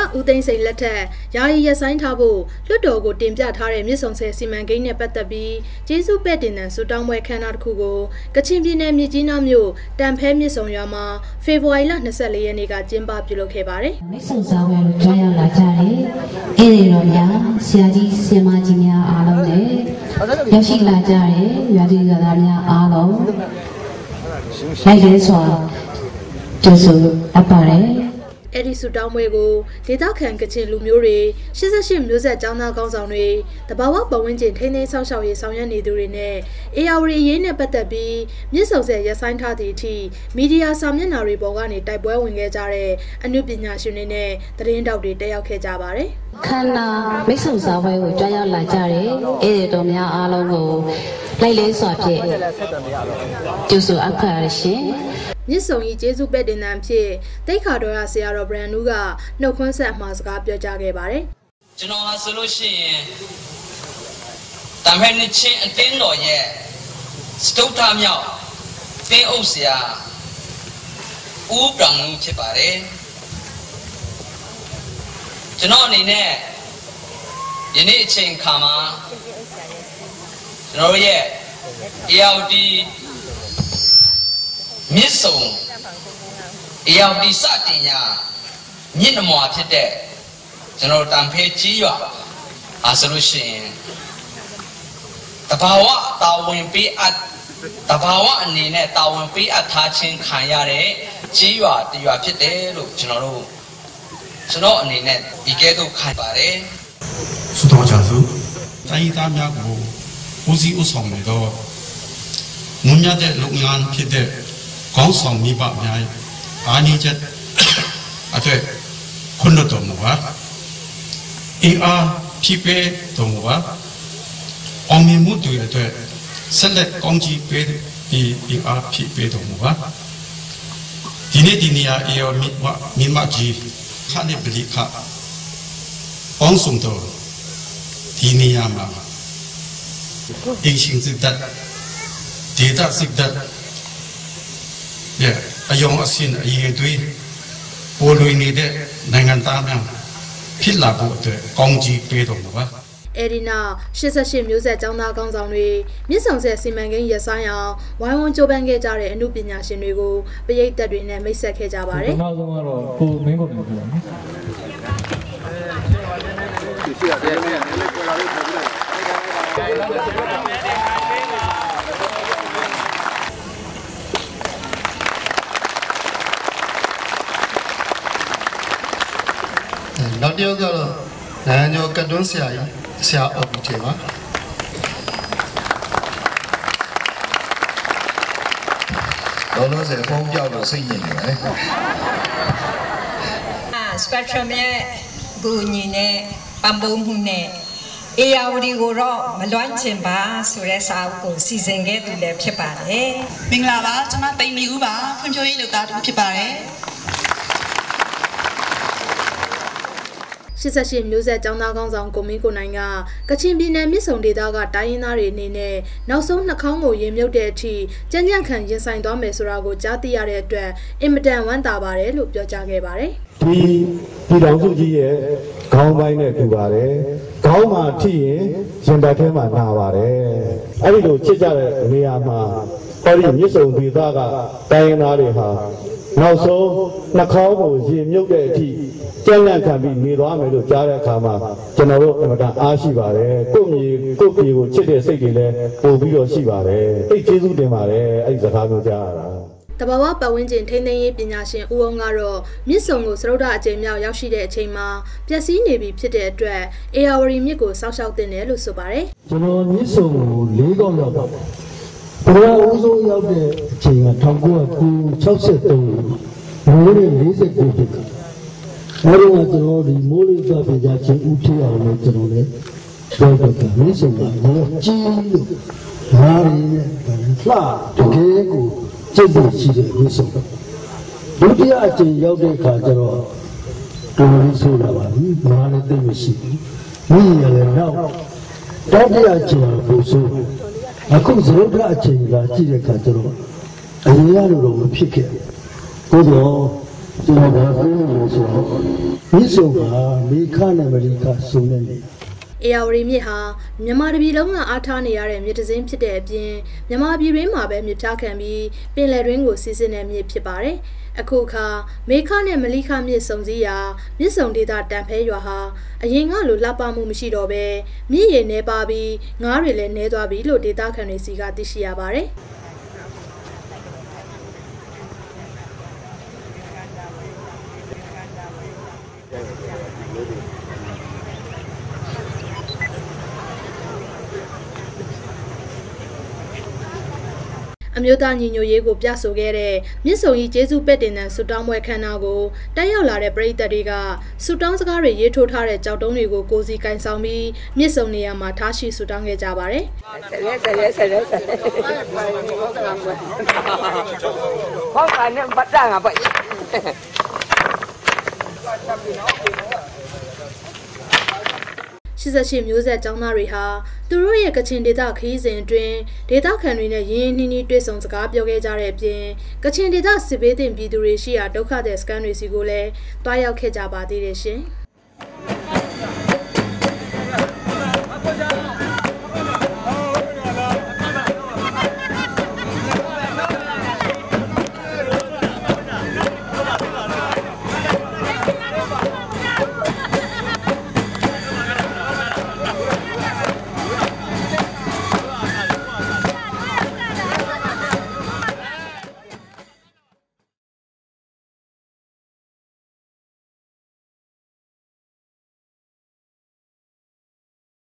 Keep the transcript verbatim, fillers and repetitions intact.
ဦးသိန်းစိန်လက်ထက်ယာယီရဆိုင်ထားဖို့လွှတ်တော်ကိုတင်ပြထားတဲ့မြစ်ဆုံဆည်စီမံကိန်းနဲ့ပတ်သက်ပြီးကျေးဇူးပဲ့တင်တဲ့ဆုတောင်းပွဲခမ်းနားတစ်ခုကိုကချင်ပြည်နယ်မြစ်ကြီးနားမြို့တန်ဖဲမြစ်ဆုံရွာမှာဖေဖော်ဝါရီလ၂၄ရက်နေ့ကကျင်းပပြုလုပ်ခဲ့ပါတယ်။မြစ်ဆုံစာဝဲကိုကြားရောက်လာကြတယ်။အဲ့ဒီတော့ညာဆရာကြီးဆရာမကြီးများအားလုံးနဲ့ရောက်ရှိလာကြတယ်ရွာသူရွာသားများအားလုံးလိုက်ရဲစွာကျူစုအပ်ပါတယ်အဲ့ဒီဆုတောင်းပွဲကိုဒေသခံကချင်လူမျိုးတွေ၈၈မျိုးဆက်ကျောင်းသားကောင်းဆောင်တွေတဘာဝပတ်ဝန်းကျင်ထိန်းသိမ်းဆောက်ရှောက်ရေးဆောင်ရွက်နေသူတွေနဲ့အေယာဝတီရေးနဲ့ပတ်သက်ပြီးမြစ်ဆုံဆည်ရပ်ဆိုင်းထားသည့်အထိမီဒီယာစာမျက်နှာတွေပေါ်ကနေတိုက်ပွဲဝင်ခဲ့ကြတဲ့အနုပညာရှင်တွေနဲ့သတင်းတောက်တွေတက်ရောက်ခဲ့ကြပါတယ်ခန္ဓာမြစ်ဆုံစာပွဲကိုကြားရောက်လာကြတယ်အဲ့ဒီတော်များအားလုံးကိုလိုက်လဲစွာဖြင့်ကျူစုအပ်ပါရရှင်မြစ်ဆုံကြီးကျေးဇူးပဲ့တင်တန်းဖြစ်တိတ်ခါတော်ရဆရာတော်ဗရန်နူးကနှုတ်ခွန်းဆက်အမှာစကားပြောကြားခဲ့ပါတယ်ကျွန်တော်ဟာဆိုလို့ရှိရင်တမ်ဖဲနှစ်ချင်းအတင်းတော်ရဲ့စတုထမြောက်သင်းအုပ်ဆရာဦးပြောင်နူးဖြစ်ပါတယ်ကျွန်တော်အနေနဲ့ယနေ့အချိန်ခါမှာကျွန်တော်ရဲ့အေယာဝတီမြစ်ဆုံအေယာဝတီစတင်ညာမြစ်နမွာဖြစ်တဲ့ကျွန်တော်တန်ဖဲကြီးရွာအားဆိုလို့ရှိရင်တဘာဝတာဝန်ပေးအပ်တဘာဝအနေနဲ့တာဝန်ပေးအပ်ထားခြင်းခံရတဲ့ကြီးရွာတရွာဖြစ်တယ်လို့ကျွန်တော်တို့ကျွန်တော်အနေနဲ့ဒီကဲတော့ခံပါတယ်ဆုတော်ကြစို့တိုင်းသားများကိုဦးစီးဦးဆောင်နေတော့မွန်မြတ်တဲ့လုပ်ငန်းဖြစ်တဲ့ကောင်းဆောင်မိဘများအားနည်းချက်အတွက်ခွင့်တော်မူပါအင်အားဖြစ်ပေတော်မူပါအောင်မြင်မှုတွေအတွက်ဆက်လက်ကောင်းကြီးပေးပြီးအင်အားဖြစ်ပေတော်မူပါဒီနေ့ဒီနေရာအေယောမိမကြီးခါနေပလိခပေါင်းစုံတော်ဒီနေရာမှာအင်းရှင်စစ်တပ်ဒေတာစစ်တပ်အယုံအစင်အရေးတွေပေါ်လွင်နေတဲ့နိုင်ငံသားများဖြစ်လာဖို့အတွက်ကောင်းကြီးပေးတော်မူပါအဲ့ဒီနောက်၈၈မျိုးဆက်ကျောင်းသားကောင်းဆောင်တွေမြစ်ဆုံဆည်စီမံကိန်းရပ်ဆိုင်းအောင်ဝိုင်းဝန်းကြိုးပမ်းခဲ့ကြတဲ့အမှုပညာရှင်တွေကိုပရိသတ်တွေနဲ့မိတ်ဆက်ခဲ့ကြပါတယ်နောက်ဆုံးကတော့ကိုမင်းကုန်တယ်ပြောနော်ရှိရတယ်နည်းနည်းလေးပြောလာလို့ပြောလိုက်နောက်တစ်ယောက်ကတော့နိုင်ငံကျော်ကတ်တွန်းဆရာကြီးဆရာအော်ပီတေပါလောလောဆယ်ဖုန်းပြောက်လို့စိတ်ညစ်နေတယ်အာ spectrum ရဲ့ဘူညီနဲ့ပံပုံမှုနဲ့အေယာဝတီကိုတော့မလွမ်းချင်ပါဆိုတဲ့စာအုပ်ကိုစီစဉ်ခဲ့သူလည်းဖြစ်ပါတယ်မင်္ဂလာပါကျွန်မတိမ်မီဦးပါဖွံ့ဖြိုးရေးလုပ်သားတူဖြစ်ပါတယ်၈၈မျိုးဆက်ကျောင်းသားကောင်းဆောင်ကိုမင်းကိုနိုင်ကကချင်ပြည်နယ်မြစ်ဆုံဒေသကတိုင်းရင်းသားတွေအနေနဲ့နောက်ဆုံးနှာခေါင်းကိုရင်မြုပ်တဲ့အထိကြမ်းကြမ်းခံရင်ဆိုင်သွားမယ်ဆိုတာကိုကြားသိရတဲ့အတွက်အင်မတန်ဝမ်းသာပါတယ်လို့ပြောကြားခဲ့ပါတယ်။ဒီဒီတော်စုကြီးရဲ့ခေါင်းပိုင်းနဲ့တူပါတယ်။ခေါင်းမှာထိရင်ရင်ဘတ်ထဲမှာနာပါတယ်။အဲ့ဒီလိုချစ်ကြတဲ့နေရာမှာဟောဒီမြစ်ဆုံဒေသကတိုင်းရင်းသားတွေဟာနောက်ဆုံးနှာခေါင်းကိုရင်မြုပ်တဲ့အထိကျန်းလန့်ခံပြီးနေသွားမယ်လို့ကြားတဲ့အခါမှာကျွန်တော်တို့အမှန်တန်အားရှိပါတယ်ကိုယ့်မြေကိုယ့်ပြည်ကိုချစ်တဲ့စိတ်တွေလည်းပို့ပြီးတော့ရှိပါတယ်သိကျေးဇူးတင်ပါတယ်အဲ့ဒီစကားမျိုးကြားရတာတဘာဝပတ်ဝန်းကျင်ထိန်းသိမ်းရေးပညာရှင်ဦးအောင်ကတော့မြစ်ဆုံကိုစရုပ်ဒအကြိမ်မြောက်ရောက်ရှိတဲ့အချိန်မှာပျက်စီးနေပြီဖြစ်တဲ့အတွက်အေယာဝတီမြစ်ကိုစောက်ရှောက်တင်တယ်လို့ဆိုပါတယ်ကျွန်တော်မြစ်ဆုံကိုလေးခေါက်ရောက်တော့ပထမဦးဆုံးရောက်တဲ့အချိန်က၁၉၆၃မိုးလေး၄၉ဖြစ်တယ်အဲ့ဒီကကျွန်တော်ဒီမိုးလေးသွားပြကြချင်းဦးထီအောင်လို့ကျွန်တော်လည်းပြောတော့တယ်မြစ်ဆုံကလည်းကြီးလို့ဓာရီနဲ့လှတကယ်ကိုကျင့်ဖို့ရှိတဲ့မြစ်ဆုံဒုတိယအချိန်ရောက်တဲ့အခါကျတော့တော်လေးဆိုလာပါပြီဘာလည်းသိမရှိဘူးမိရလည်းတော့တတိယအချိန်ကိုဆိုအခုဇရုဒ္ဓအချိန်ကကြည့်တဲ့အခါကျတော့အရင်ကလိုတော့မဖြစ်ခဲ့ဘူး။ဒါတော့ကျွန်တော်ကပြောလို့ဆိုတော့မြစ်ဆုံကမေခနဲ့မရိခစုံနေတယ်အေယာဝတီမြစ်ဟာမြန်မာတပြည်လုံးကအားထားနေရတဲ့မြစ်တစ်စင်းဖြစ်တဲ့အပြင်မြန်မာပြည်တွင်းမှာပဲမြစ်ဖြားခံပြီးပင်လယ်တွင်းကိုစီးဆင်းတဲ့မြစ်ဖြစ်ပါတယ်။အခုအခါမေခနဲ့မလိခမြစ်စုံစည်းရာမြစ်စုံဒေသတန်ဖဲရွာဟာအရင်ကလိုလှပမှုမရှိတော့ဘဲမြစ်ရေနှဲပါပြီးငါးတွေလည်းနှဲသွားပြီလို့ဒေသခံတွေစီကသိရှိရပါတယ်။အမျိုးသားညီညွတ်ရေးကိုပြဆိုခဲ့တဲ့မြစ်ဆုံကြီးကျေးဇူးပဲ့တင်တဲ့ဆုတောင်းပွဲခမ်းနားကိုတက်ရောက်လာတဲ့ပရိသတ်တွေကဆုတောင်းစကားတွေရေးထိုးထားတဲ့ကြောက်တုံးတွေကိုကိုစီကင်ဆောင်ပြီးမြစ်ဆုံနေရာမှာထားရှိဆုတောင်းခဲ့ကြပါတယ်။ဆက်ရဲဆက်ရဲဆက်ရဲဆက်ရဲဘောက်ကနေပတ်တာငါပိုက်ရှစ်ရှစ်မျိုးဆက်ကျောင်းသားတွေဟာသူတို့ရဲ့ကချင်ဒေသခရီးစဉ်အတွင်းဒေသခံတွေနဲ့ရင်းရင်းနှီးနှီးတွေ့ဆုံစကားပြောခဲ့ကြတဲ့အပြင်ကချင်ဒေသစစ်ဘေးသင့်ပြည်သူတွေရှိရာဒုက္ခသည်စခန်းတွေစီကိုလည်းတွားရောက်ခဲ့ကြပါသေးတယ်ရှင်။